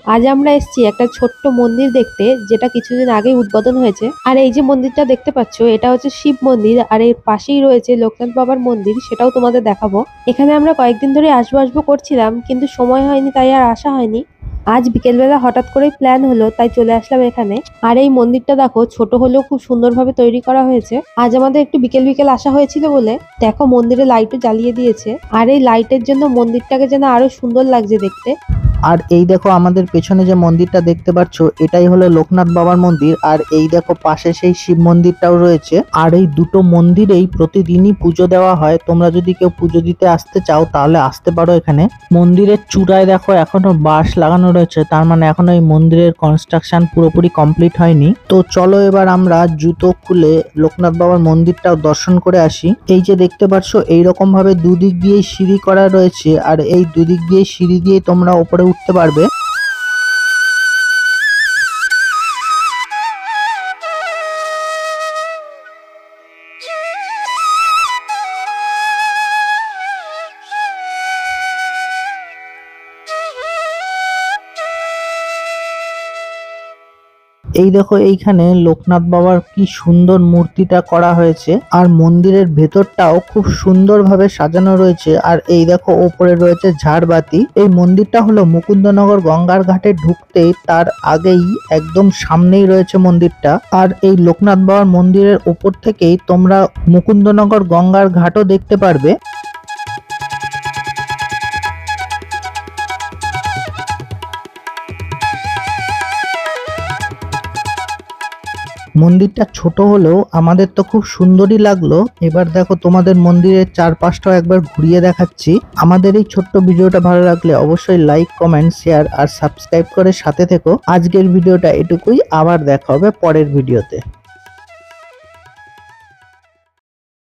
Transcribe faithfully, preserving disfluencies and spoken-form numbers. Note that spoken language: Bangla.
আজ আমরা এসেছি একটা ছোট্ট মন্দির দেখতে, যেটা কিছুদিন আগেই উদ্বোধন হয়েছে। আর এই যে মন্দিরটা দেখতে পাচ্ছ, এটা হচ্ছে শিব মন্দির, আর এর পাশেই রয়েছে লোকনাথ বাবার মন্দির, সেটাও তোমাদের দেখাবো। এখানে আমরা কয়েকদিন ধরে আসবো আসবো করছিলাম, কিন্তু সময় হয়নি, তাই আর আসা হয়নি। আজ বিকেলবেলা হঠাৎ করেই প্ল্যান হলো, তাই চলে আসলাম এখানে। আর এই মন্দিরটা দেখো, ছোট হলেও খুব সুন্দরভাবে তৈরি করা হয়েছে। আজ আমাদের একটু বিকেল বিকেল আসা হয়েছিল বলে দেখো মন্দিরে লাইটও জ্বালিয়ে দিয়েছে। আর এই লাইটের জন্য মন্দিরটাকে যেন আরো সুন্দর লাগছে দেখতে। আর এই দেখো আমাদের পেছনে যে মন্দিরটা দেখতে পাচ্ছ, এটাই হলো লোকনাথ বাবার মন্দির। আর এই দেখো পাশে সেই শিব মন্দিরটাও রয়েছে। আর এই দুটো মন্দিরেই প্রতিদিনই পুজো দেওয়া হয়। তোমরা যদি কেউ পুজো দিতে আসতে চাও তাহলে আসতে পারো এখানে। মন্দিরের চূড়ায় দেখো এখনো বাঁশ লাগানো রয়েছে, তার মানে এখনো এই মন্দিরের কনস্ট্রাকশন পুরোপুরি কমপ্লিট হয়নি। তো চলো এবার আমরা জুতো খুলে লোকনাথ বাবার মন্দিরটাও দর্শন করে আসি। এই যে দেখতে পাচ্ছ, এইরকম ভাবে দুদিক দিয়ে সিঁড়ি করা রয়েছে, আর এই দুদিক দিয়ে সিঁড়ি দিয়ে তোমরা উপরে উঠতে পারবে। এই দেখো এইখানে লোকনাথ বাবার কি সুন্দর মূর্তিটা করা হয়েছে, আর মন্দিরের ভেতরটাও খুব সুন্দরভাবে সাজানো রয়েছে। আর এই দেখো ওপরে রয়েছে ঝাড়বাতি। এই মন্দিরটা হলো মুকুন্দনগর গঙ্গার ঘাটে ঢুকতেই তার আগেই একদম সামনেই রয়েছে মন্দিরটা। আর এই লোকনাথ বাবার মন্দিরের ওপর থেকেই তোমরা মুকুন্দনগর গঙ্গার ঘাটও দেখতে পারবে। মন্দিরটা ছোট হলেও আমাদের তো খুব সুন্দরই লাগলো। এবার দেখো তোমাদের মন্দিরের চারপাশটাও একবার ঘুরিয়ে দেখাচ্ছি। আমাদের এই ছোট্ট ভিডিওটা ভালো লাগলে অবশ্যই লাইক, কমেন্ট, শেয়ার আর সাবস্ক্রাইব করে সাথে থেকো। আজকের ভিডিওটা এটুকুই, আবার দেখা হবে পরের ভিডিওতে।